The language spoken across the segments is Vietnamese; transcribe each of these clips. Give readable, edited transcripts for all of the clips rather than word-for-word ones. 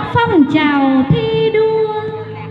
phong trào thi đua.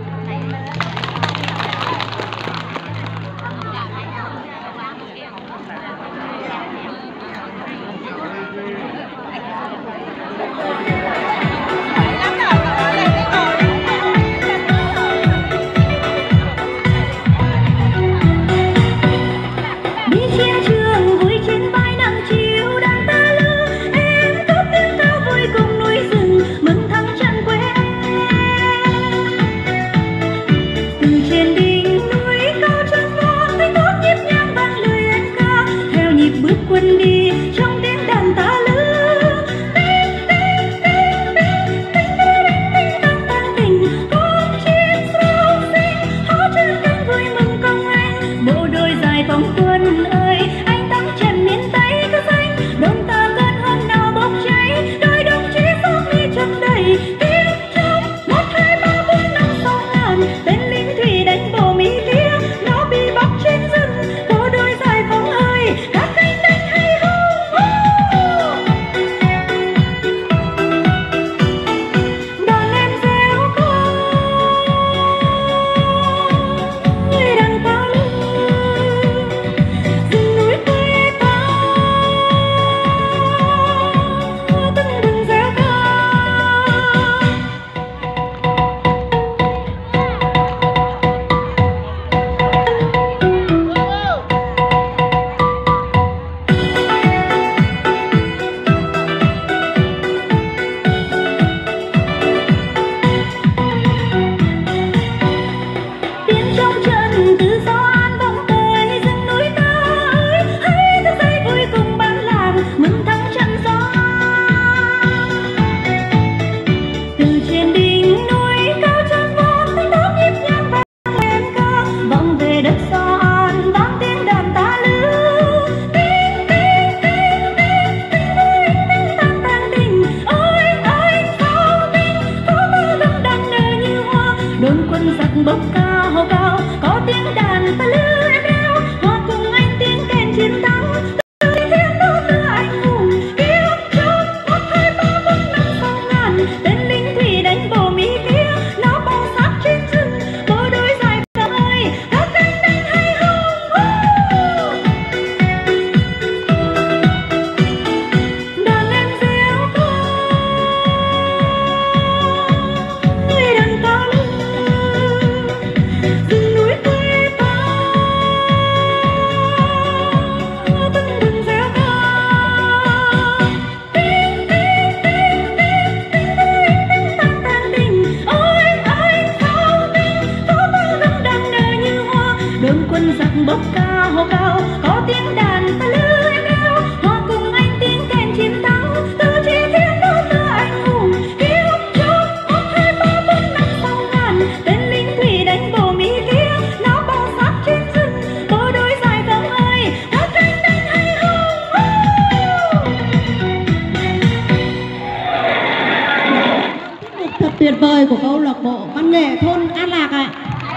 Tuyệt vời của câu lạc bộ văn nghệ thôn An Lạc ạ.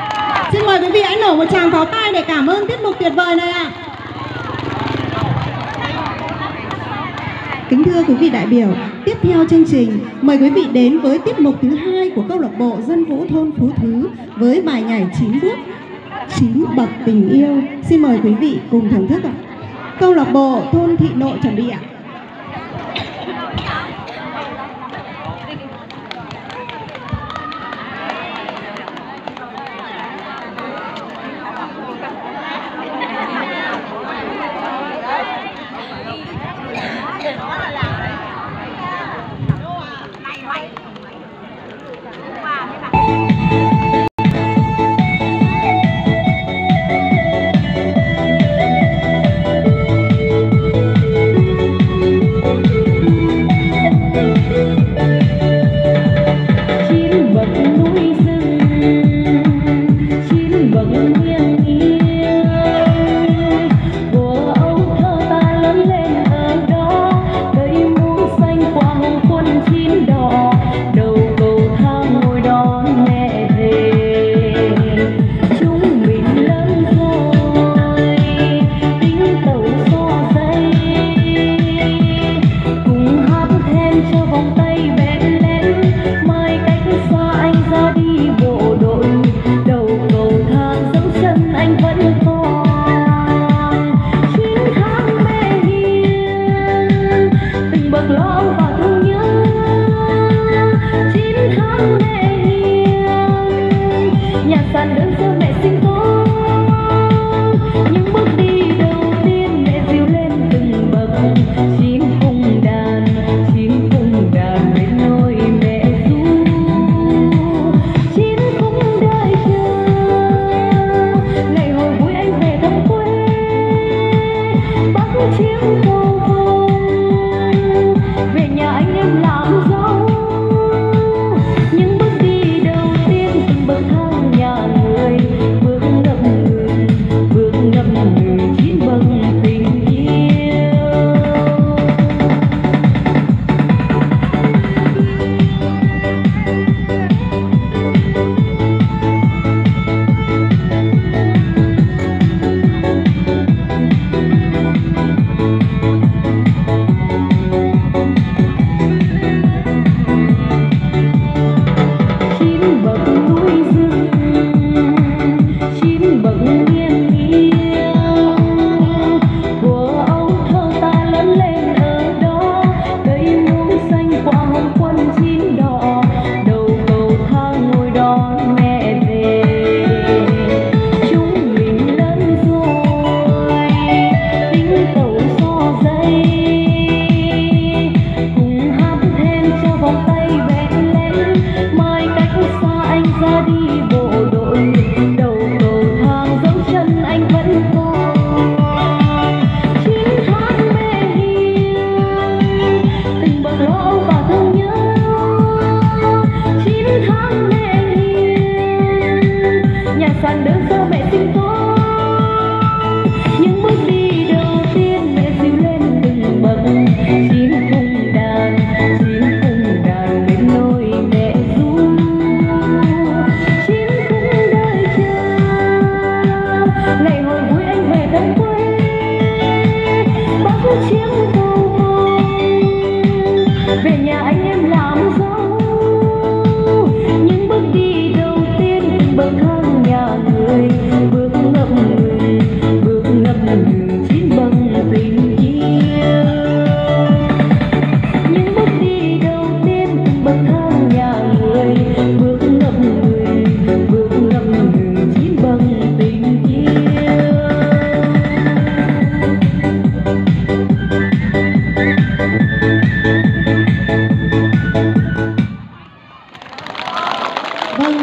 Xin mời quý vị hãy nổ một tràng pháo tay để cảm ơn tiết mục tuyệt vời này ạ. Kính thưa quý vị đại biểu, tiếp theo chương trình mời quý vị đến với tiết mục thứ 2 của câu lạc bộ dân vũ thôn Phú Thứ với bài nhảy 9 bước 9 bậc tình yêu. Xin mời quý vị cùng thưởng thức ạ. Câu lạc bộ thôn Thị Nội chuẩn bị ạ.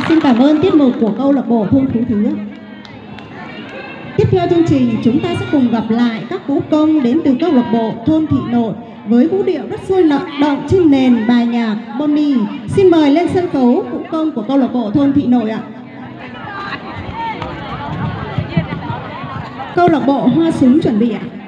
Xin cảm ơn tiết mục của câu lạc bộ Thôn Phú Thứ. Tiếp theo chương trình, chúng ta sẽ cùng gặp lại các vũ công đến từ câu lạc bộ Thôn Thị Nội với vũ điệu rất sôi động trên nền bài nhạc Bonnie. Xin mời lên sân khấu vũ công của câu lạc bộ Thôn Thị Nội ạ. Câu lạc bộ Hoa Súng chuẩn bị ạ.